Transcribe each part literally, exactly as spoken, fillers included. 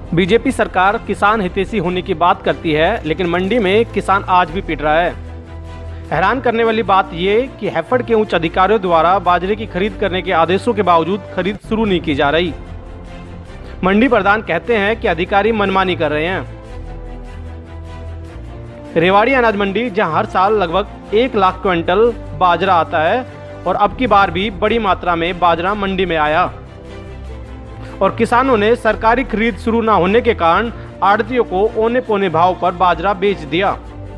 BJP सरकार किसान हितैषी होने की बात करती है, लेकिन मंडी में किसान आज भी पिट रहा है। हैरान करने वाली बात ये कि हैफेड के उच्च अधिकारियों द्वारा बाजरे की खरीद करने के आदेशों के बावजूद खरीद शुरू नहीं की जा रही। मंडी प्रधान कहते हैं कि अधिकारी मनमानी कर रहे हैं। रेवाड़ी अनाज मंडी, जहां हर साल लगभग एक लाख क्विंटल बाजरा आता है और अब की बार भी बड़ी मात्रा में बाजरा मंडी में आया और किसानों ने सरकारी खरीद शुरू न होने के कारण आड़तियों को औने पौने भाव पर बाजरा बेच दिया।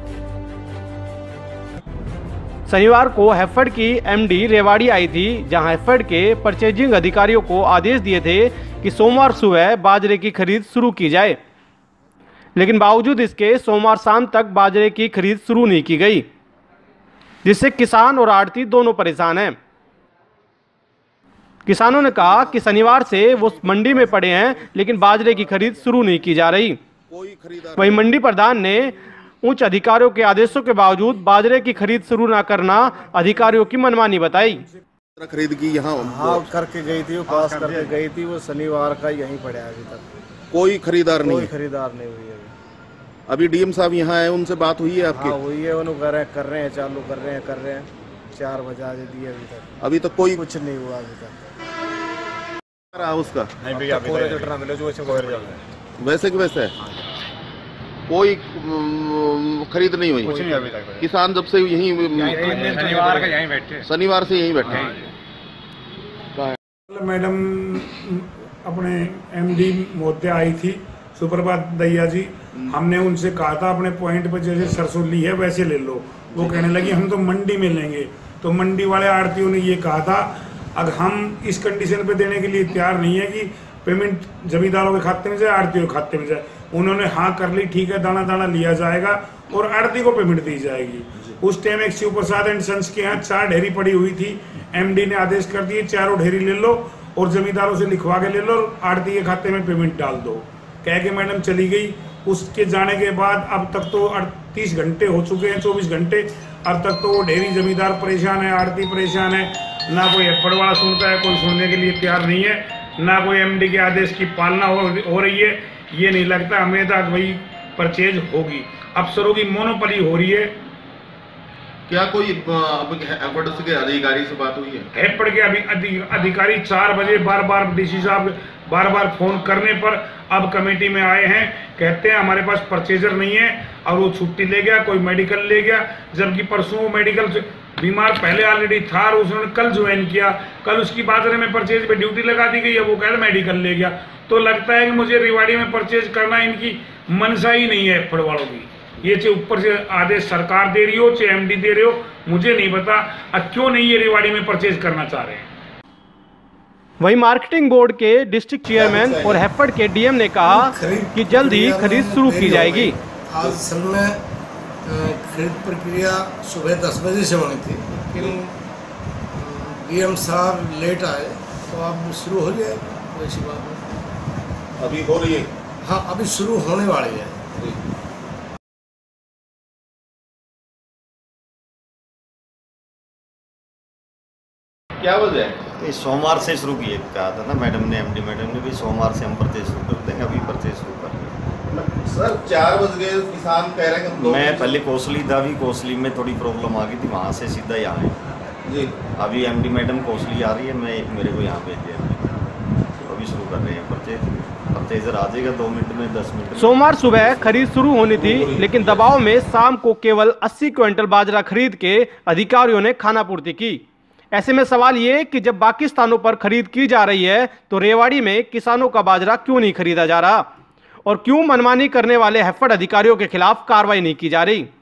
शनिवार को हैफेड की एमडी रेवाड़ी आई थी, जहां हैफेड के परचेजिंग अधिकारियों को आदेश दिए थे कि सोमवार सुबह बाजरे की खरीद शुरू की जाए, लेकिन बावजूद इसके सोमवार शाम तक बाजरे की खरीद शुरू नहीं की गई, जिससे किसान और आड़ती दोनों परेशान हैं। किसानों ने कहा कि शनिवार से वो मंडी में पड़े हैं, लेकिन बाजरे की खरीद शुरू नहीं की जा रही। वहीं मंडी प्रधान ने उच्च अधिकारियों के आदेशों के बावजूद बाजरे की खरीद शुरू न करना अधिकारियों की मनमानी बताई। खरीद की यहाँ हाँ करके गई थी, वो पास करके गई थी, वो शनिवार का यहीं पड़ा है। अभी तक कोई खरीदार नहीं कोई खरीदार नहीं हुई है। अभी डीएम साहब यहाँ है, उनसे बात हुई है आपकी? हाँ हुई है, उन्होंने कर रहे कर रहे हैं चालू कर रहे हैं कर रहे हैं चार बजा दिए अभी तक। अभी तक कोई कुछ नहीं हुआ अभी तक रहा उसका नहीं भैया। वैसे कि वैसे कोई खरीद नहीं हुई। कुछ नहीं अभी तक। किसान जब से यहीं शनिवार का यहीं बैठे शनिवार से यहीं बैठे हैं। मैडम अपने एमडी मोते आई थी, सुप्रभात दैया जी, हमने उनसे कहा था अपने पॉइंट पर जैसे सरसों ली है वैसे ले लो। वो कहने लगी हम तो मंडी में लेंगे। तो मंडी वाले आड़तियों ने ये कहा था अगर हम इस कंडीशन पे देने के लिए तैयार नहीं है कि पेमेंट जमींदारों के खाते में जाए, आड़तियों के खाते में जाए। उन्होंने हाँ कर ली, ठीक है, दाना दाना लिया जाएगा और आड़ती को पेमेंट दी जाएगी। उस टाइम एक शिव प्रसाद एंड सन्स के यहाँ चार ढेरी पड़ी हुई थी। एमडी ने आदेश कर दिए चारों ढेरी ले लो और जमींदारों से लिखवा के ले लो और आड़ती के खाते में पेमेंट डाल दो। कह के मैडम चली गई। उसके जाने के बाद अब तक तो अड़तीस घंटे हो चुके हैं, चौबीस घंटे, अब तक तो वो ढेरी जमींदार परेशान है, आड़ती परेशान है। ना कोई हैफेड वाला सुनता है, कोई सुनने के लिए तैयार नहीं है, ना कोई एमडी के आदेश की पालना हो, हो रही है। ये नहीं लगता हमें तक वही परचेज होगी। अफसरों की मोनोपोली हो रही है। क्या कोई हैफेड के अधिकारी से बात हुई है? हैफेड के अभी अधिकारी चार बजे बार बार डीसी साहब बार बार फोन करने पर अब कमेटी में आए हैं, कहते हैं हमारे पास परचेजर नहीं है और वो छुट्टी ले गया, कोई मेडिकल ले गया, जबकि परसों वो मेडिकल बीमार पहले ऑलरेडी था और उसने कल ज्वाइन किया। कल उसकी बाजरे में परचेज पे ड्यूटी लगा दी गई है, वो कहते मेडिकल ले गया। तो लगता है कि मुझे रेवाड़ी में परचेज करना इनकी मनसा ही नहीं है हैफेड वालों की। ये चाहे ऊपर से आदेश सरकार दे रही हो चाहे एमडी दे रहे हो, मुझे नहीं पता क्यों नहीं ये रेवाड़ी में परचेज करना चाह रहे हैं। वहीं मार्केटिंग बोर्ड के डिस्ट्रिक्ट चेयरमैन और हैफेड के डीएम ने कहा कि जल्द ही खरीद शुरू की जाएगी। आज असल में खरीद प्रक्रिया सुबह दस बजे से होनी थी, लेकिन डीएम साहब लेट आए तो अब शुरू हो जाए। वैसी बात है, अभी हो रही है। हाँ अभी शुरू होने वाली है। क्या वजह है? ये सोमवार से शुरू किए कहा था ना मैडम ने, एमडी मैडम ने भी सोमवार से हम परचेज शुरू कर देंगे। अभी परचेज शुरू कर देंगे सर। चार बज गए, किसान कह रहे हैं कि मैं पहले कोसली था, अभी कोसली में थोड़ी प्रॉब्लम आ गई थी, वहाँ से सीधा यहाँ है जी। अभी एमडी मैडम कोसली आ रही है, मैं मेरे को यहाँ भेज दिया, तो अभी शुरू कर रहे हैं परचेज। परचेजर आ जाएगा दो मिनट में, दस मिनट में। सोमवार सुबह खरीद शुरू होनी थी, लेकिन दबाव में शाम को केवल अस्सी क्विंटल बाजरा खरीद के अधिकारियों ने खानापूर्ति की। ऐसे में सवाल ये कि जब बाकी स्थानों पर खरीद की जा रही है तो रेवाड़ी में किसानों का बाजरा क्यों नहीं खरीदा जा रहा और क्यों मनमानी करने वाले हैफेड अधिकारियों के खिलाफ कार्रवाई नहीं की जा रही।